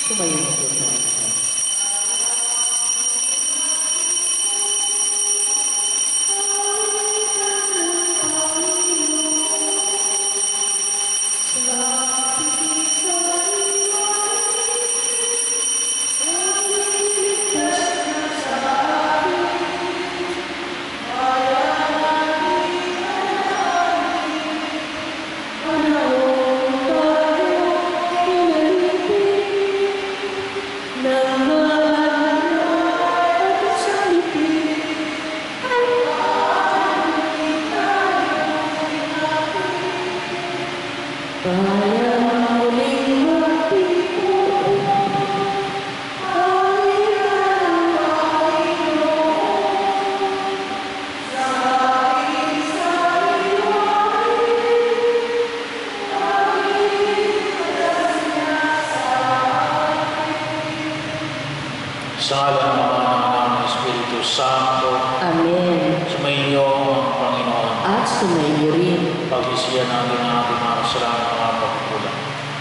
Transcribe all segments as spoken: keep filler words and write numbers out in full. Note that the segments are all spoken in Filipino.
Tumayo na po tayo. Sa ngalan naman ng Espiritu Santo. Amen. Sumainyo ang Panginoon. At sumainyo rin. Pag-isiyan natin ang ating mga kasalanan at mga pagkukulang.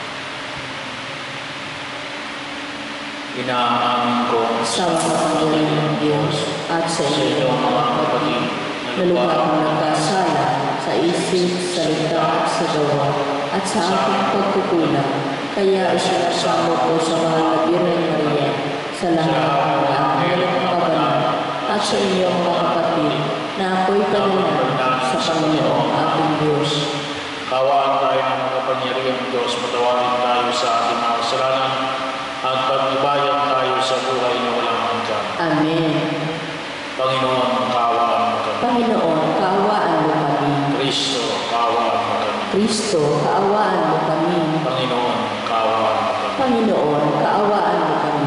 Inaamin ko sa makapangyarihan ng Diyos at sa inyo mga kapatid na lubha akong nagkasala sa isip, salita at sa gawa at sa aking pagkukulang. Kaya isinasamo ko sa mahal na Birhen Maria sa lahat ng mga anghel at kabanal at sa inyo mga kapatid na ako'y panalan sa Panginoong ating Diyos. Kawaan tayo ng makapangyarihan ng Diyos, patawarin tayo sa ating mga kasalanan at pagnibayan tayo sa buhay na walang hanggan. Amen. Panginoon, kaawaan mo kami. Panginoon, kaawaan mo kami. Kristo, kaawaan mo kami. Kristo, kaawaan mo kami. Panginoon, kaawaan mo kami. Panginoon, kaawaan mo kami.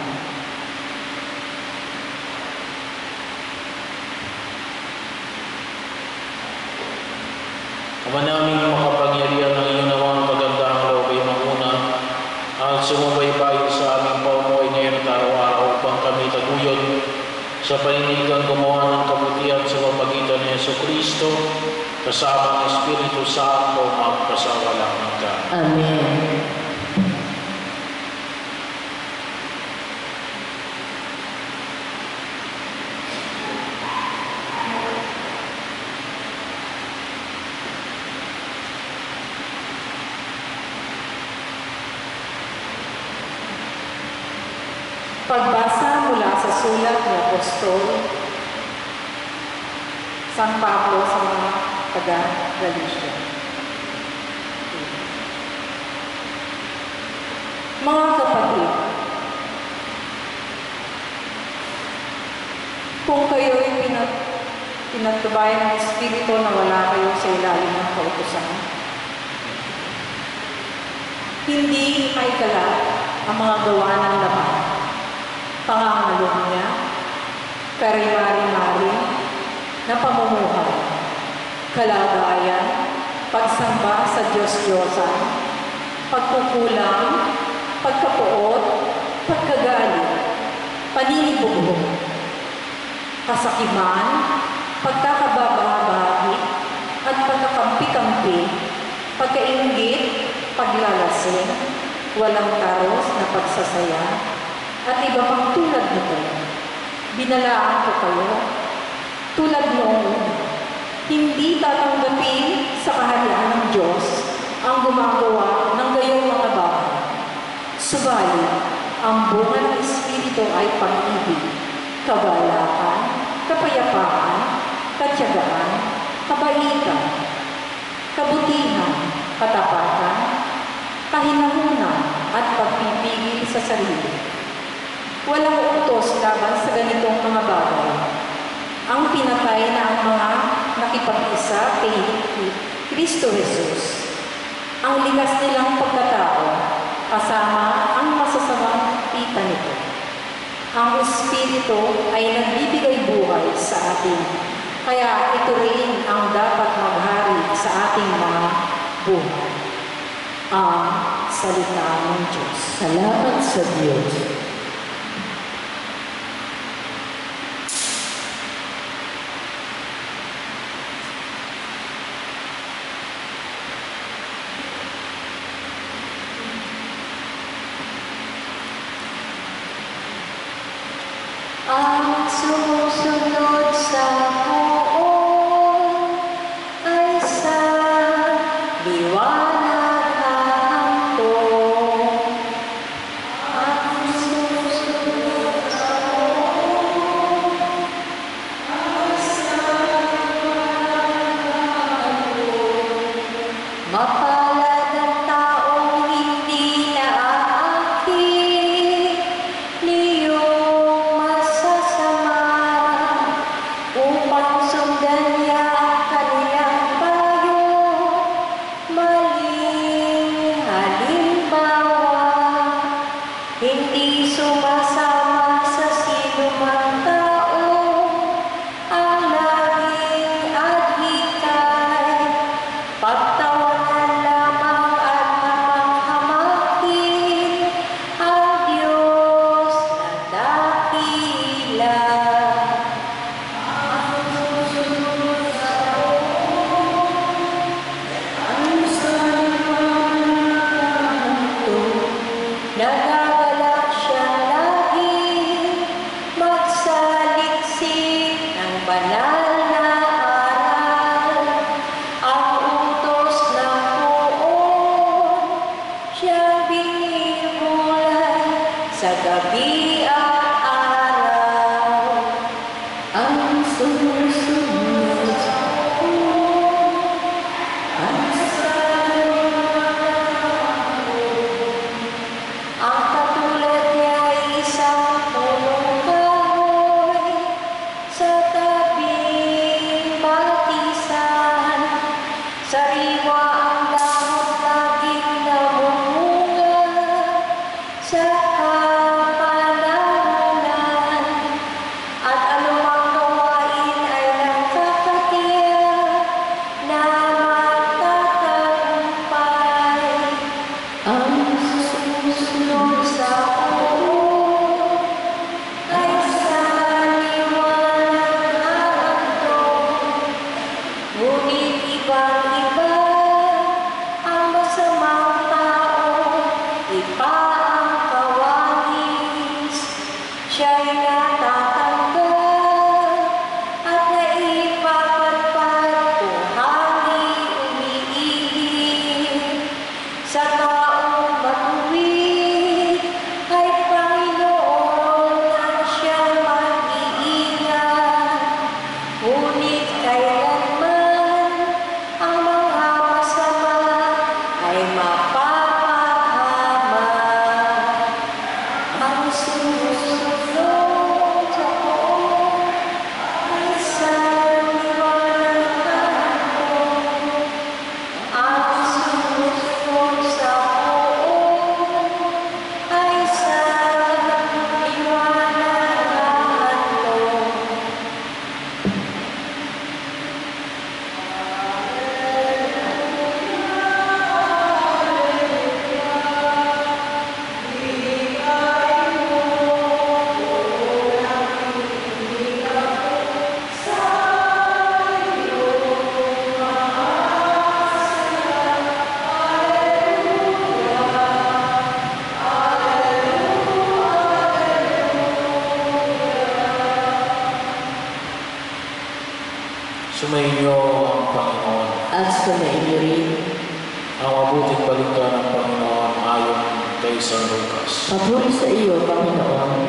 Ama naming makapangyarihan ng iyong nawang pagandang loob ay manguna at sumubaybayin sa aming paumuhay ngayon at araw-araw upang kami taguyod sa panindigan gumawa ng kabutihan sa pamagitan ni Jesucristo kasama ng Espiritu Santo magpasawalang hanggan. Amen. Pagbasa mula sa sulat ni Apostol San Pablo sa mga taga-Galicia. Mga kapatid, kung kayo'y pinat pinatubayan ng Espiritu na wala kayo sa ilalim ng kautusan, hindi may kalat ang mga gawa ng laman, pangangalunya, karimari-mari na pamumuhay, kalagayan, pagsamba sa Diyos-Diyosan, pagkukulang, pagkapuot, pagkagalit, paninibugbog, kasakiman, pagkakababahagi, at pagkakampi-kampi, pagkainggit, paglalasing, walang taros na pagsasaya, at iba pang tulad nito. Binalaan ko kayo, tulad noong hindi tatanggapin sa kaharian ng Diyos ang gumagawa ng gayong mga bagay. Subalit, ang bunga ng Espiritu ay pag-ibig, kabalakan, kapayapaan, katyagaan, kabaitan, kabutihan, katapatan, kahinahunan, at pagpipigil sa sarili. Walang utos laban sa ganitong mga bagay. Ang pinatay na ang mga nakipag-isa kay Kristo Jesus, ang likas nilang pagkatao, kasama ang masasamang kita nito. Ang Espiritu ay nagbibigay buhay sa atin, kaya ito rin ang dapat maghari sa ating mga buhay. Ang salita ng Diyos. Salamat sa Diyos. Ang sumusunod sa poon ay sa liwanag hahantong. Ang sumusunod sa poon ay sa liwanag hahantong. Mapalad ang taong hindi naaakit niyong masasama upang sundan niya ang kanilang payo. Maling halimbawa, hindi sumasama sa sinumang tao ang laging adhikay. Pagtawanan lamang at mapanghamakit ang Diyos na dakila. Ang susunod sa poon ay sa liwanag hahantong. Nagagalak siya lagi magsaliksik ng banal na aral. Ang utos ng poon siyang binibulay sa gabi at araw. Ang sumusunod sa poon ay sa liwanag hahantong. Ang katulad niya ay isang punong kahoy sa tabing batisan. Sariwa ang dahon laging namumunga sa kapanahunan. At anumang gawain ay nagkakatiyak na magtatagumpay. Ang susunod sa poon ay sa liwanag hahantong. Ngunit ibang-iba ang masamang tao, iba ang kawangis. Siya'y natatanggap at naipapatpat kung hangin umiibig. Sa taong matuwid ay Panginoon ang siyang mag-iingat. Ngunit kailanman ang mga masama ay mapapahamak. Ang sumusunod sa poon ay sa liwanag hahantong. Ang sumusunod sa poon ay sa liwanag hahantong. Sumainyo ang Panginoon. At sumainyo rin. Ang mabuting balita ng Panginoon ayon kay San Lucas. Papuri sa iyo, Panginoon.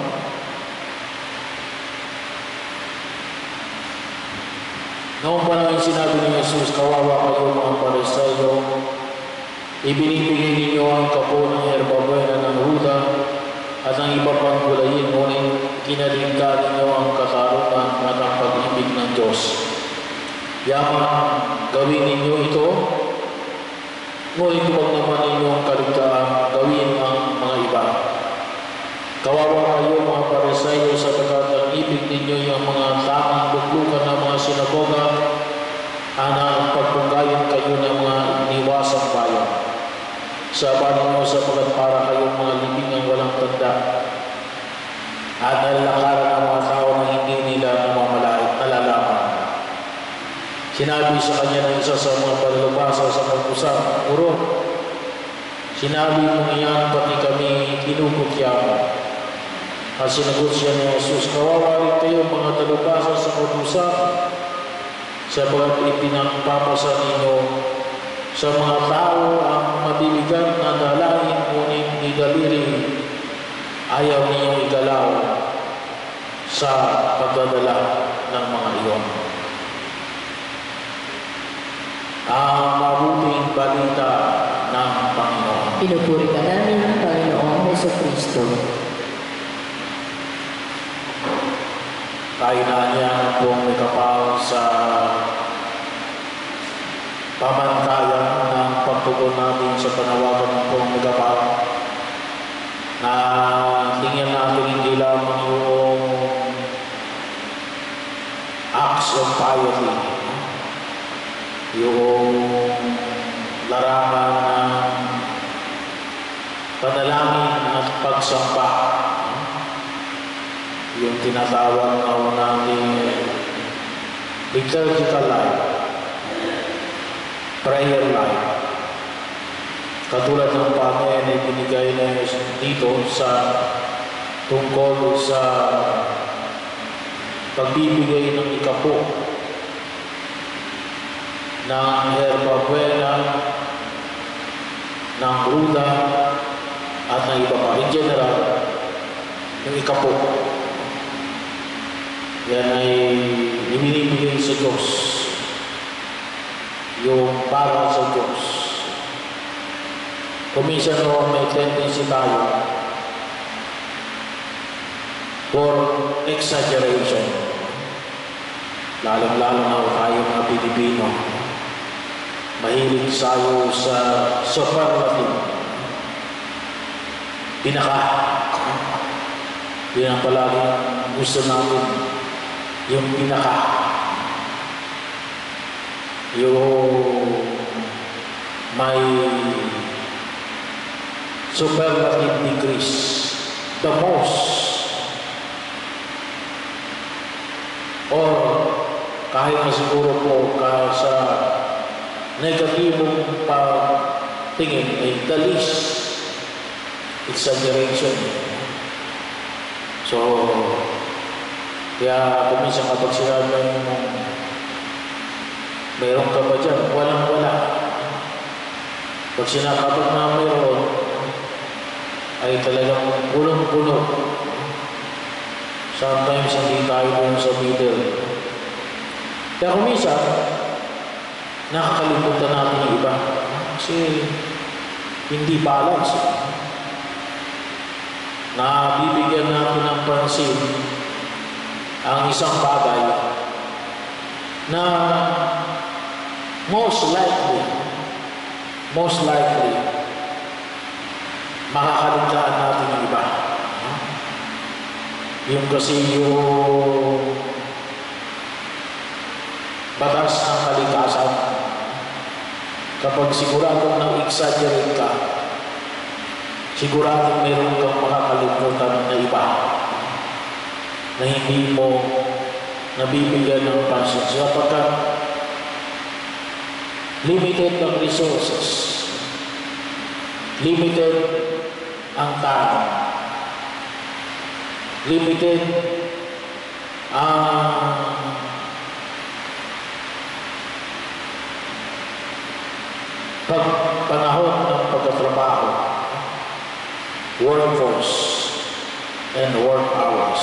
Noong panahon sinabi ni Jesus, kawawa kayo mga Parisayo, ibinibigay ninyo ang kapo ng herbabuena ng Huda at ang iba pang gulayin, ngunit kinalingka ninyo ang katarungan at ang pag-ibig ng Diyos. Yaman, gawin ninyo ito, ngunit huwag naman ninyo ang kaligtaan, gawin ang mga iba. Kawawa kayo mga Parisayo, sapagkat ang ibig ninyo yung mga tamang luklukan ng mga sinagoga, ana pagpunggayon kayo ng mga iniwasang bayan. Sabi ninyo sapagkat para kayong mga libingang walang tanda, at nalalakaran ang mga tao na hindi nila nalalaman. Sinabi sa kanya ng isa sa mga palulubasa sa pag-usap, Guro, sinabi mo iyan pati kami tinukutya mo. At sinagot siya ni Jesus, kawawa rin kayo mga talubasa sa kudusan, sapagat ipinagpapasa ninyo sa mga tao ang mabibigat na dalangin, ngunit ni daliri ayaw ninyong igalaw sa pagdadala ng mga iyon. Ang mabuting balita ng Panginoon. Pinupuri ka namin, Panginoong Jesucristo. Tayo na niya pong may kapal sa pamantayan ng pagtugon natin sa panawagan ng pong may kapal, na tingnan natin hindi lamang yung acts of piety, yung larangan ng panalangin at pagsampa, yung tinatawag na natin liturgical life, prayer life, katulad ng pamayan na binigay na dito sa tungkol sa pagbibigay ng ikapo ng herba buena, ng ruda, at ng iba pa. In general, yung ikapo, yan ay ibinibigay sa Diyos, yung para sa Diyos. Kuminsan no, may tendency tayo for exaggeration, lalong-lalo na tayo mga Pilipino, mahilig tayo sa superlative, pinaka, yun ang palagi gusto natin, yung pinaka, yung may superlative degrees, the most, or kahit na siguro po ka sa negatibong pagtingin ay the least exaggeration. So, kaya kuminsan kapag sinabi mo, mayroon ka ba dyan? Walang-wala. Pag sinakapag na mayroon, ay talagang pulong-pulo. Sometimes hindi tayo dun sa middle. Kaya kuminsan, nakakalimutan natin yung iba. Kasi hindi balance. Nabibigyan natin ng pansin ang isang bagay na most likely, most likely, makakaligtaan natin yung iba. Yung kasi yung batas ng kalikasan, kapag siguradong nang-exaggerate ka, siguradong meron kang makakalimutan na iba na hindi mo nabibigyan ng pansin. Sapagkat limited ang resources, limited ang time, limited ang pagpanahon ng pagkatrabaho, workforce, and work hours.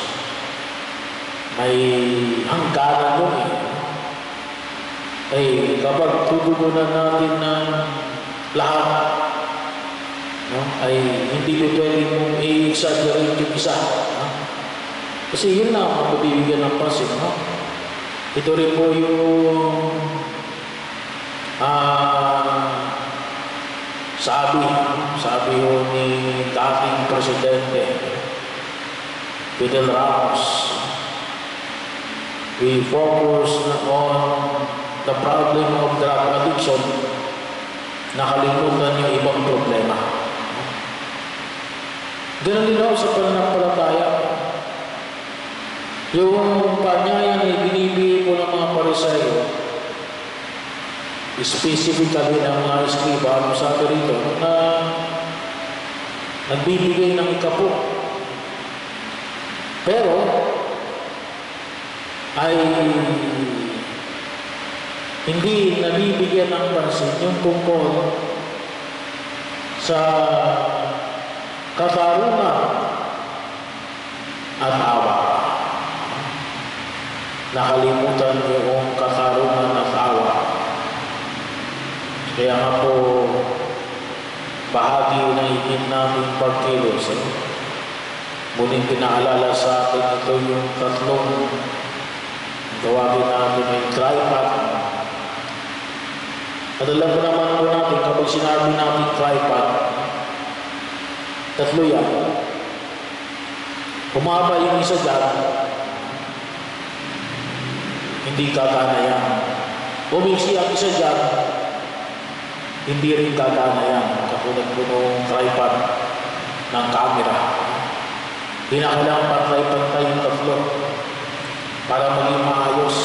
May hangganan yun eh. Ay kapag tutugunan natin ng lahat, no, ay hindi ko pwede mong i-exaggerate yung isa. No? Kasi yun lang ang mabibigyan ng pansin. No? Ito rin po yung uh, sabi, sabi yun ni dating presidente Fidel Ramos. We focus on the problem of drug addiction, nakalimutan yung ibang problema. Ganun din ako sa pananampalataya. Yung panyaya na binibigay po ng mga Parisayo, specifically ng mga eskriba, ano sabi rito, na nagbibigay ng ikapo ay hindi nabibigyan ng pansin yung tungkol sa katarungan at awa. Nakalimutan yung katarungan at awa. Kaya nga po, bahagi ng higit nating pagkilos. Eh? Muling pinaalala sa atin ito yung tatlong gawagin natin ay tripod. At alam ko naman po natin, kapag sinabi natin tripod, tatlo yan. Humaba yung isa dyan, hindi gagana yan. Bumiksi ang isa dyan, hindi rin gagana yan. Katulad po nung tripod ng camera. Kinakailangan pantay-pantay yung tatlo para maging maayos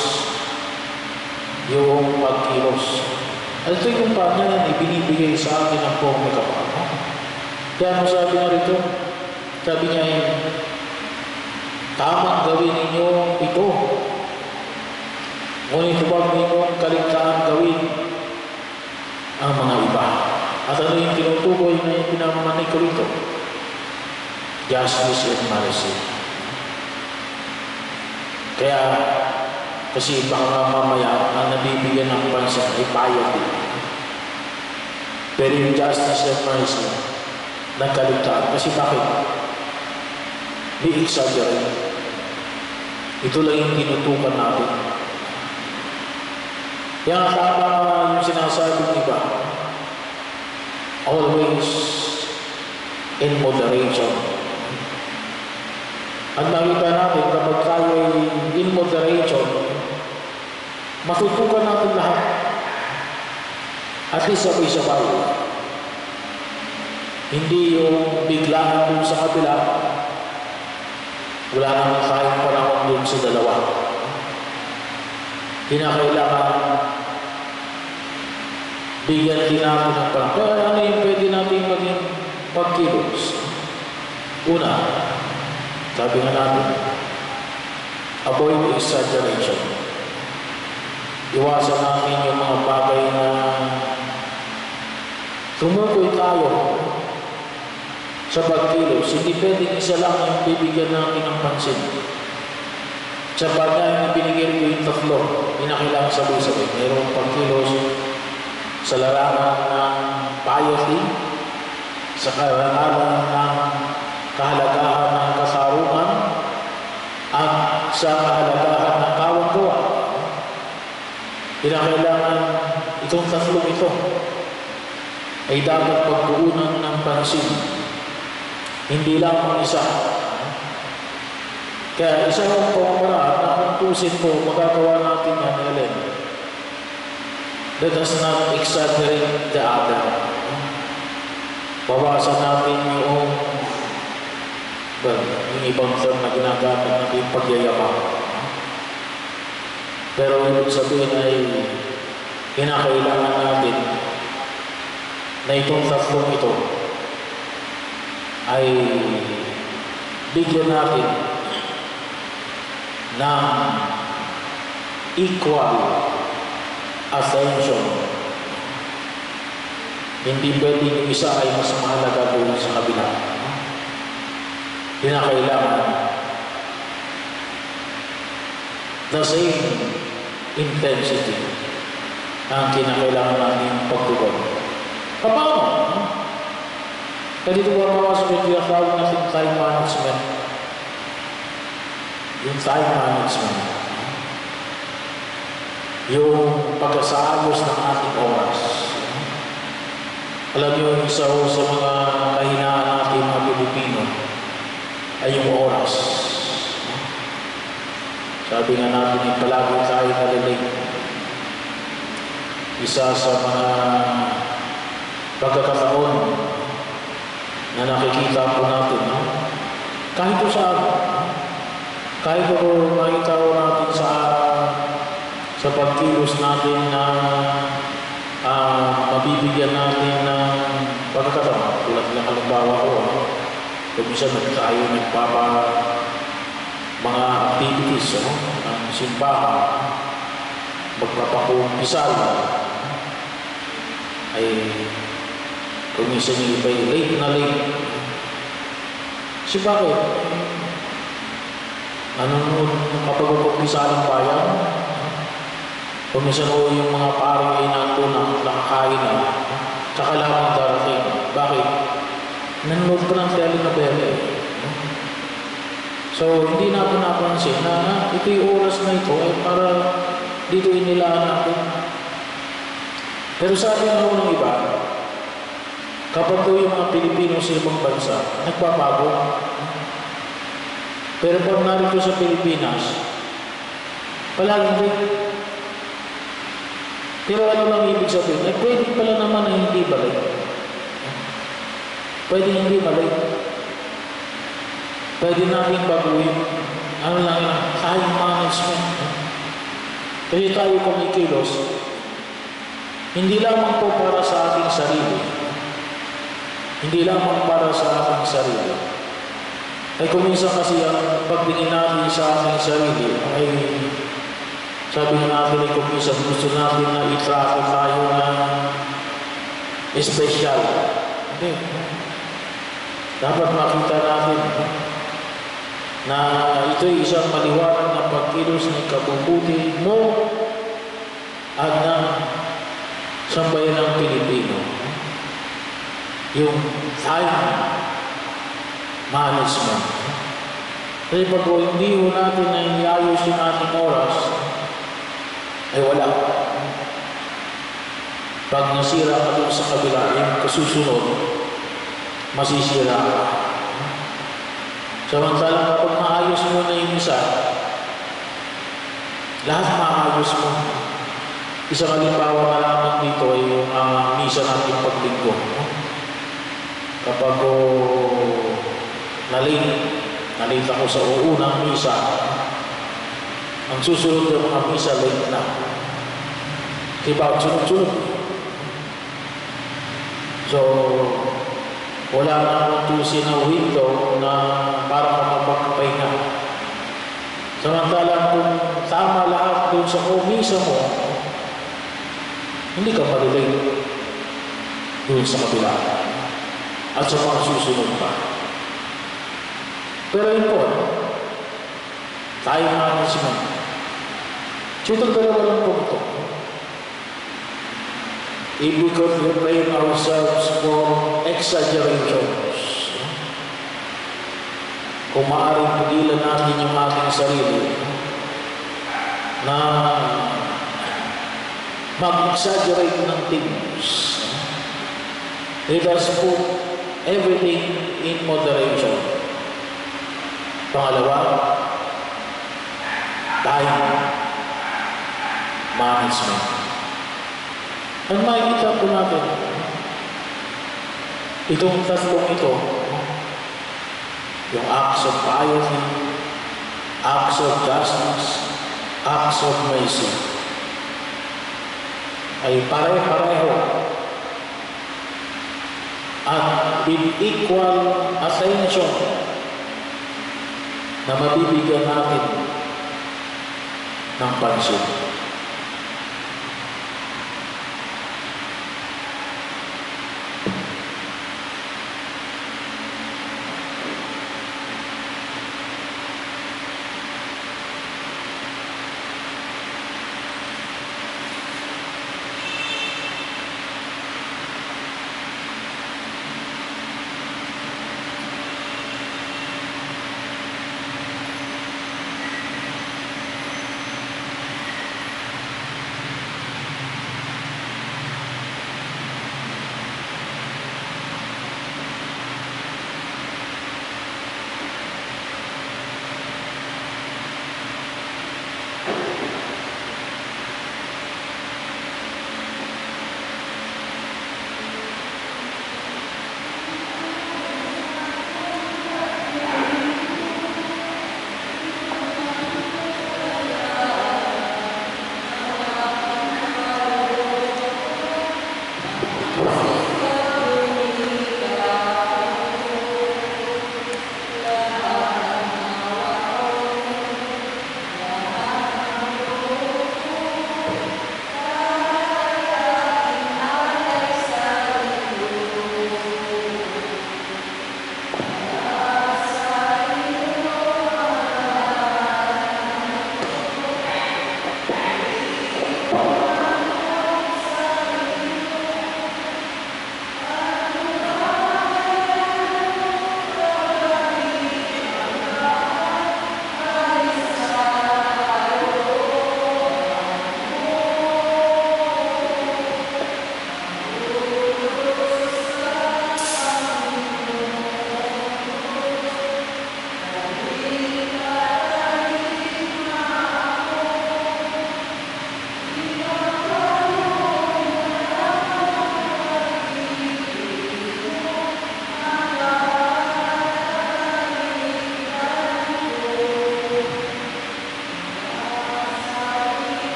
yung pagkilos. At ito yung paano yan, ibinibigay sa akin ang pong may kapano. Kaya mo sabi nga rito, sabi niya eh, tamang gawin ninyo ito. Ngunit huwag ninyong kaligtaan gawin ang mga iba. At ano yung tinutukoy na yung pinamanik ko rito? Justice and mercy. Kaya, kasi baka mamaya ang nabibigyan ng pansin ay piety. Pero yung justice and mercy, nagkaligtaan. Kasi bakit? Di-exaggerate. Ito lang yung tinutukan natin. Kaya tama yung sinasabi ng iba, always in moderation. At nakita natin, kapag tayo ay in moderation, matutukan natin lahat. At least sabay-sabay. Hindi yung biglaan dun sa kabila, wala naman tayong panahon dun sa dalawa. Kinakailangan bigyan din natin ng panahon. Kaya ano yung pwede natin maging pagkilos? Una, sabi nga natin, avoid exaggeration. Iwasan natin yung mga bagay na tumukoy tayo sa pagkilos. Hindi pwedeng isa lang yung bibigyan natin ng pansin. Sa bagay na binigyan ko yung tatlo, inakailangan sabay-sabay. Mayroong pagkilos sa larangan ng piety, sa larangan ng kahalagahan ng kasarungan, at sa kahalagahan ng kawang-gawa. Kinakailangan itong tatlong ito ay dapat pagkuunan ng pansin. Hindi lang ang isa. Kaya isa ang pamamaraan na kung tusin po, magagawa natin yan, Ellen. Let us not exaggerate the other. Bawasan natin yung well, yung ibang term na ginagamit natin pagyayabang. Pero ibig sabihin ay kinakailangan natin na itong tatlong ito ay bigyan natin ng equal attention. Hindi pwedeng yung isa ay mas mahalaga doon sa kabila. Kinakailangan the same intensity ang kinakailangan natin pagtugon. Paano? Kaya dito mapapasok yung tinatawag natin time management. Yung time management. Yung pagkasaayos ng ating oras. Alam niyo, isa sa mga kahinaan natin mga Pilipino ay yung oras. Sabi nga natin, yung palagi tayo nalilate. Isa sa mga pagkakataon na nakikita po natin, no? Kahit po saan, kahit po makita po natin sa sa pagkilos natin na uh, mabibigyan natin ng pagkakataon. Tulad ng halimbawa ko, kung isa na tayo nagpapa mga activities, ano, ng simbahan, magpapakumpisal, ay kung isa niyo iba'y late na late. Kasi bakit? Nanonood kapag magpakumpisal ng bayan, kung isa ko yung mga paring ay nandun na nakakain na, tsaka lamang darating. Bakit? Nanonood pa ng telenovela eh. So, hindi natin napansin na ito yung oras na ito ay para dito inilaan natin. Pero sabi nga ng iba, kapag daw yung mga Pilipino sa ibang bansa, nagbabago. Pero pag narito sa Pilipinas, palaging rin. Pero ano lang ibig sabihin? Ay, pwede pala naman na hindi balik. Pwede hindi balik. Pwede natin baguhin. Ano lang yun? Time management. Kasi tayo kumikilos, hindi lamang po para sa ating sarili. Hindi lamang para sa ating sarili. Ay kuminsan kasi ang pagtingin natin sa ating sarili ay sabi natin ay kuminsan gusto natin na itrato tayo ng espesyal. Hindi. Dapat makita natin na ito'y isang maliwanag na pagkilos ng kabubuti mo at ng sambayan ng Pilipino. Yung time management. Kasi pag hindi ho natin na iayos yung ating oras, ay wala. Pag nasira ka dun sa kabila, yung kasusunod, masisira ka. Samantalang kapag maayos mo na yung isa, lahat maayos mo. Isang halimbawa na lamang dito ay yung uh, misa natin paglinggo. Kapag oh, nalate, nalate ako sa unang misa, ang susunod ng mga misa, late na. Diba? Sunod-sunod. So, wala na akong tusin na window na para makapagpahinga. Samantalang kung tama lahat doon sa kumisa mo, hindi ka malilate doon sa kabila at sa mga susunod pa. Pero yun po, time management. So itong dalawa lang po ito. If we could refrain ourselves from exaggerations, kung maaaring pigilan natin yung ating sarili na mag-exaggerate ng things, let us put everything in moderation. Pangalawa, time management. Ang makikita po natin, itong tatlong ito, yung acts of piety, acts of justice, acts of mercy, ay pare-pareho at with equal attention na mabibigyan natin ng pansin.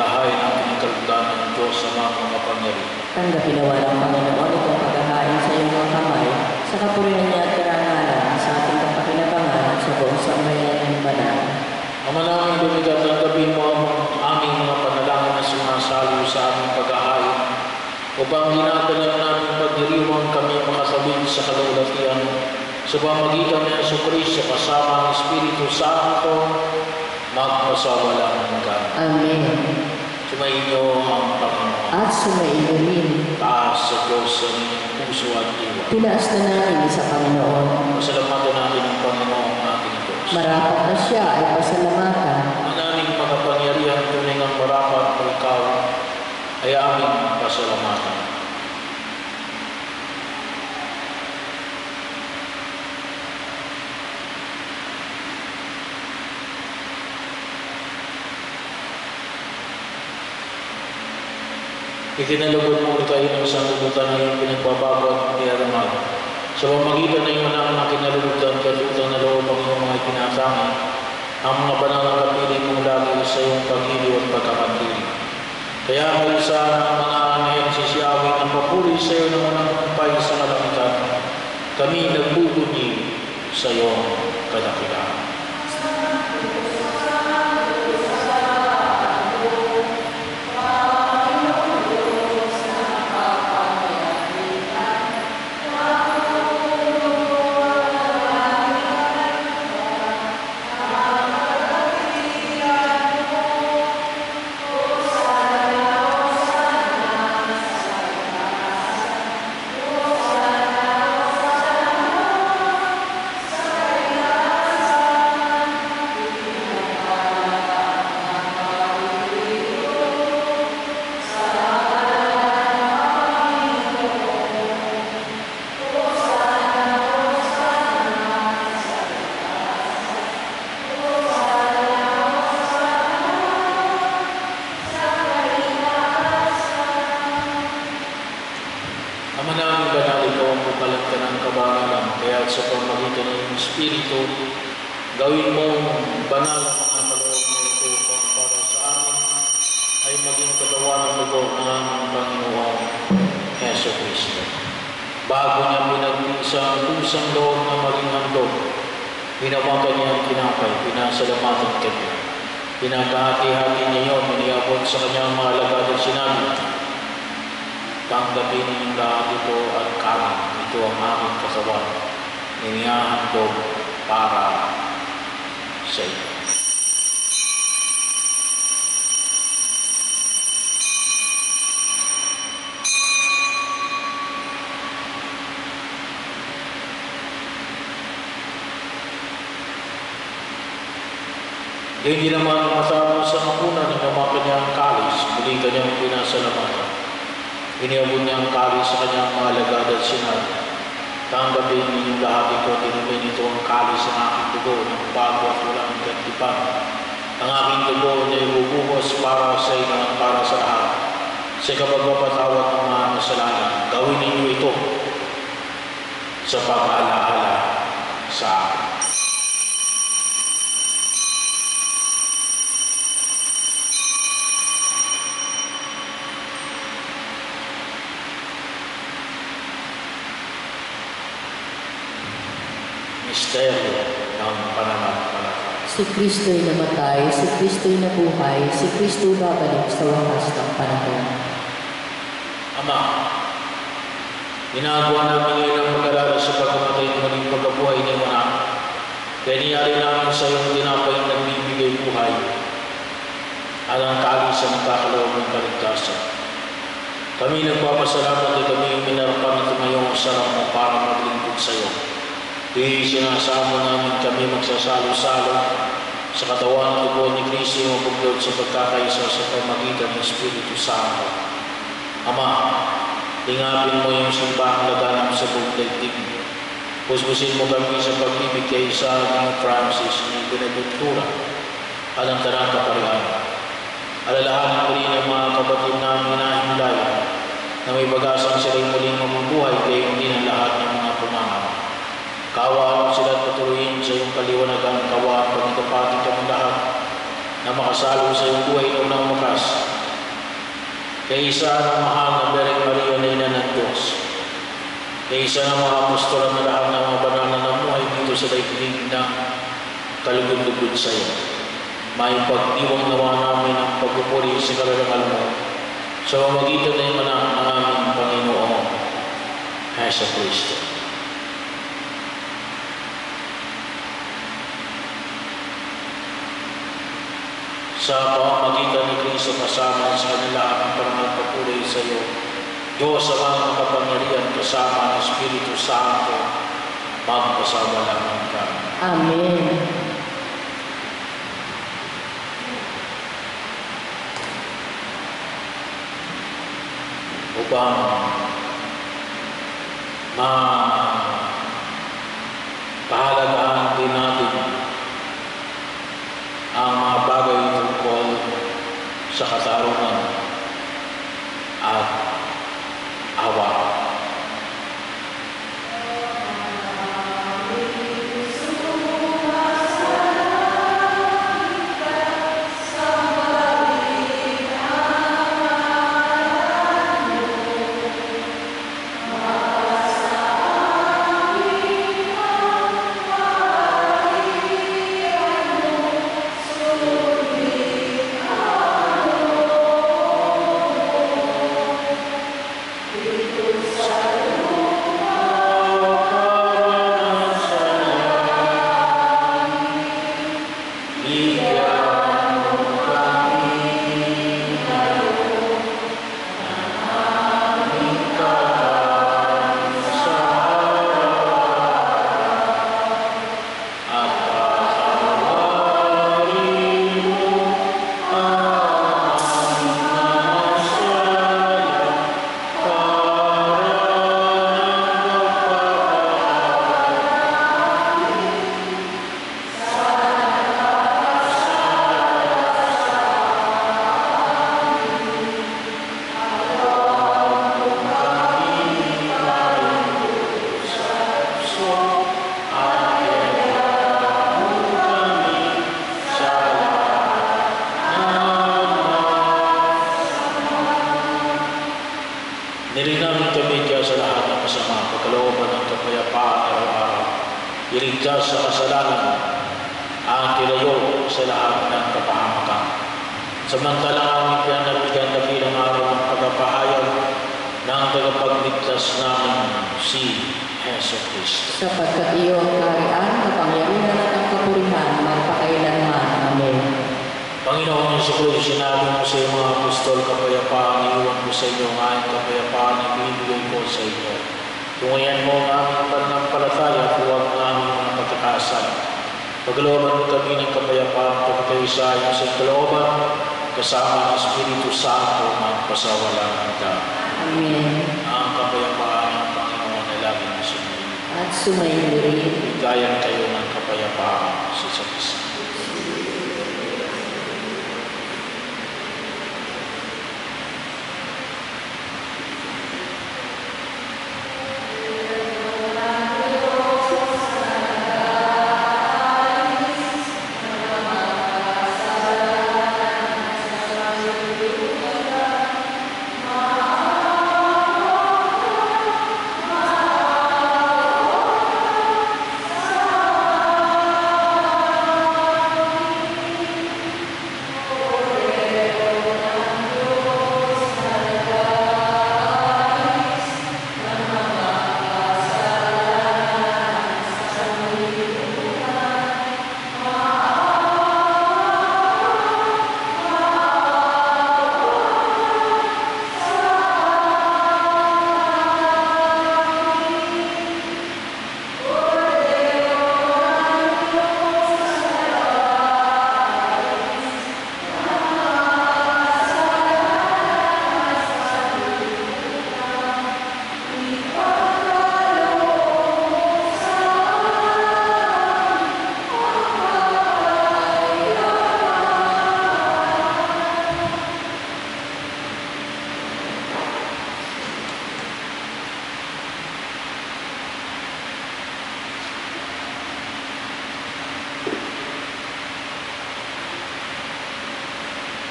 paghahain ng pinagkalugdan ng Diyos sa mga makapangyarihan. Tanggapin nawa ng Panginoon itong paghahain sa iyong mga kamay, sa kapurihan niya at karangalan, sa ating kapakinabangan at sa buong sambayan ng banal. Ama namin, lumigat, tanggapin mo ang aming mga panalangin na sumasalo sa aming paghahain, upang ginadala namin pagdiriwang kami makasabing sa kalulatian, sa pamagitan ng Jesucristo kasama ang Espiritu Santo, magpasawalang hanggan. Amen. Sumainyo ang Panginoon. At sumaiyo rin. Taas sa Diyos ang inyong puso at diwa. Tinaas na namin sa Panginoon. Pasalamatan natin ang Panginoon ating Diyos. Marapat na siya ay pasalamatan. Ang aming makapangyarihan tunay ng marapat o ikaw ay aming pasalamatan. Ikinalugod mo kayo ng sanglibutan na iyong pinagbabago at piniraman. Sa pamagitan na iyong anak na kinalulutan, katutang na loob ang iyong mga itinasangin, ang mga banal na kapiling mong lagi sa iyong pag-iliw at pagkakatili. Kaya kayo sa mga anayan sisiyawin ang papuri sa iyo ng unang kumpay sa kalamitan, kami nagbubunyi sa iyong kadakilaan. Sa pamagitan ng Espiritu, gawin mong banal ang mga kaloob mo ito upang para sa amin ay maging katawan ng dugo ng aming Panginoong Yesu Cristo. Bago niya pinag-isang kusang loob na maging handog, pinawakan niya ang kinapay, pinasalamatan kanya. Pinagkahati-hati niya yun, iniabot sa kanyang mga alagad at sinabi, tanggapin ninyong lahat ito at kami, ito ang aming katawan. Inihahandog para sa iyo. Hindi naman masama sa makunan ng mga kanyang kalis, muli kanyang pinasalamatan. Iniabot niya ang kalis sa kanyang mga alagad at sinabi, tanggapin ninyong lahat ito at inumin ito ang kalis ng aking dugo ng bago at walang gantipan. Ang aking dugo na ibubuhos para sa inyo at para sa lahat. Sa kapagpapatawad ng mga kasalanan, gawin ninyo ito sa pag-alaala sa akin. Misteryo ng pananampalataya. Si Kristo'y namatay, si Kristo'y nabuhay, si Kristo babalik sa wakas ng panahon. Ama, ginagawa namin ngayon ang pag-alala sa pagkamatay at muling pagkabuhay ni Mana. Kaya niyari namin sa iyong tinapay ang nagbibigay buhay at ang kalis ang nagkakaloob ng kaligtasan. Kami nagpapasalamat at kami yung minarapan na tumayong sarap mo para maglingkod sa iyo. Di sinasama namin kami magsasalo-salo sa katawan at dugo ni Kristo yung mabuglod sa pagkakaisa sa pamagitan ng Espiritu Santo. Ama, lingapin mo yung simbahang laganap sa buong daigdig. Puspusin mo kami sa pag-ibig kay isa ni Francis ni Benaventura at ang tanang kaparihan. Alalahanin mo rin ang mga kapatid namin na himlay na may bagasang sila'y muling mamubuhay kaya hindi ng lahat ng mga pumanaw. Kawaan mo sila at patuloyin sa iyong kaliwanagan, kawaan pagkakapati kami lahat na makasalo sa iyong buhay na unang wakas. Kay isa ng mahal na Birheng Maria na ina ng Diyos. Kay isa ng mga apostol na lahat ng mga banal na namuhay dito sa daigdig ng kalugod-lugod sa iyo. May pagdiwang nawa namin ang pagpupuri sa kararangal mo sa pamamagitan ng iyong anak ng aming Panginoon, Jessie Kristo. Sa pamamagitan ni Kristo kasama sa kanila ang parangal papuri sa iyo, Diyos sa mga makapangyarihan kasama ng Espiritu Santo, magpasawalaman ka. Amen. Upang mapahalagahan din natin ang mga bagay tungkol sa katarungan at awa. Nilinamit kami dyan sa lahat ng masama, pagkalooban ng kapayapaan araw-araw. Iligtas sa kasalanan ang tilayo sa lahat ng kapahamakan. Samantalang aming pinanabigan na bilang araw ng pagpapahayag ng tagapagligtas namin si Jessie Kristo. Sapagkat iyo ang kaharian, kapangyarihan at ang kapurihan, magpakailanman. Amen. Panginoon Jesu Kristo, sinabi mo sa iyong mga apostol, kapayapaan, iiwan ko sa inyo ang aking kapayapaan, ibinibigay ko sa inyo. Tungayan mo ang aming pananampalataya, huwag ang aming mga pagkakasal. Paglooban mo kami ng kapayapaan, pagkakaisa ayon sa kalooban, kasama ng Espiritu Santo, magpasawalang hanggan. Amen. Ang kapayapaan ng Panginoon ay laging sumayin. At sumayin rin. Bigayan kayo ng kapayapaan sa isa't isa. Sa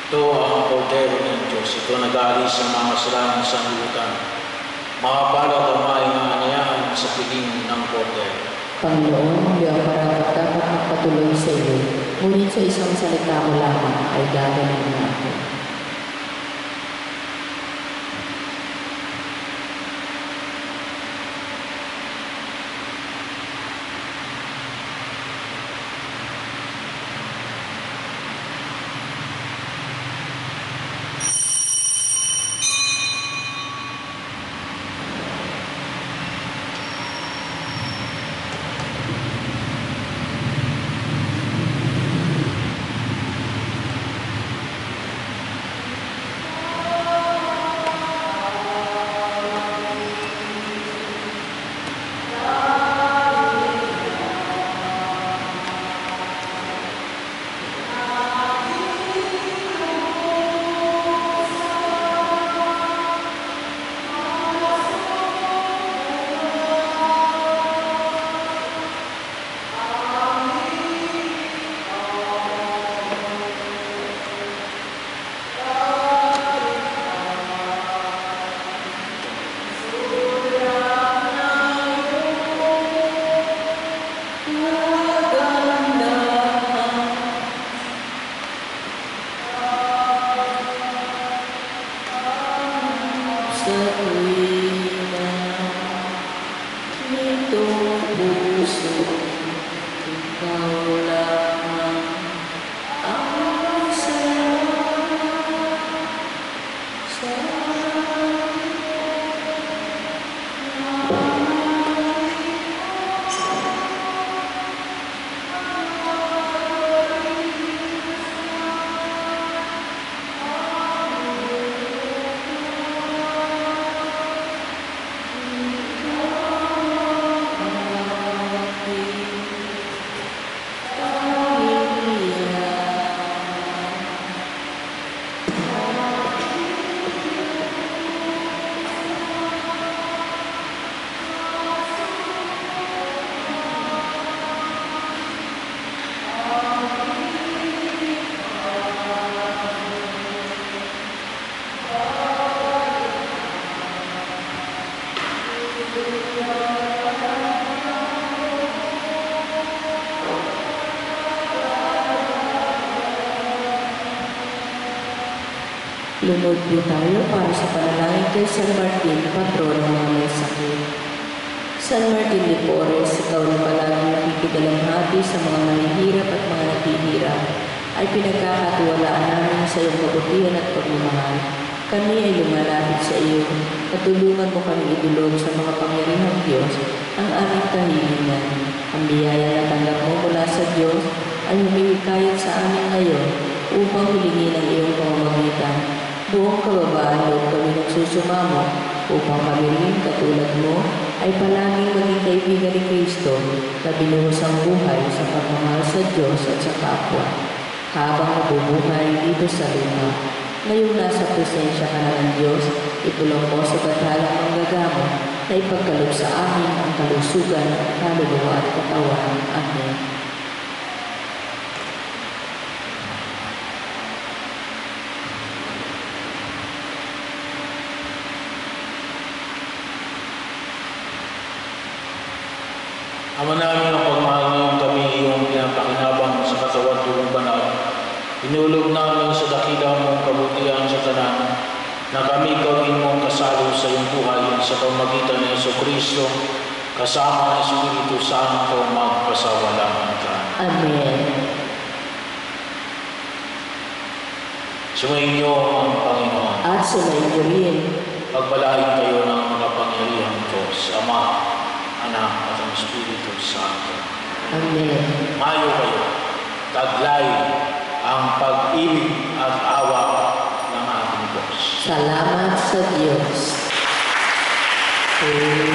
Ito ang kordero ng Diyos. Ito nag-aalis ng mga kasalanan sa sanlibutan. Makapalad ang may naanayaan sa piling ng kordero. Panginoon, hindi ang parapat dapat magpatuloy sa iyo, ngunit sa isang salita mo lamang ay gagaling na ako. Lunod po tayo para sa panalangin kay San Martin, patron ng mga may sakit. San Martin de Porres, ikaw na palaging nakikidalamhati sa mga mahihirap at mga naghihirap, ay pinagkakatiwalaan namin sa iyong kabutihan at pagmamahal. Kami ay lumalapit sa iyo, katulungan mo kami idulog sa mga pangyarihang Diyos ang aming kahilingan. Ang biyaya na tanggap mo mula sa Diyos ay humihikayat sa amin ngayon upang hilingin ang iyong pamamagitan. Buong kababaan loob kami nagsusumamo upang kami rin katulad mo ay palaging maging kaibigan ni Kristo na binuhos ang buhay sa pagmamahal sa Diyos at sa kapwa. Habang nabubuhay dito sa lupa, ngayong nasa presensya ka na ng Diyos, itulong mo sa batalang manggagamot na ipagkaloob sa amin ang kalusugan at kaluluwa at katawan. Amen. Ama namin ang pagmahal ngayon kami iyong pinapakinabang sa katawan tulong banal. Inulog namin sa dakila mong kabutihan sa tanan na kami gawin mong kasalo sa iyong buhay sa pamagitan ng Jesucristo kasama ng Espiritu Santo magpasawalaman ka. Amen. Sumayin niyo ang Panginoon. At sumayin niyo rin. Pagpalain kayo ng mga pangyarihang Diyos, Ama, Anak at ang Espiritu Santo. Amen. Mayo kayo, taglay ang pag-ibig at awa ng ating Diyos. Salamat sa Diyos. Amen.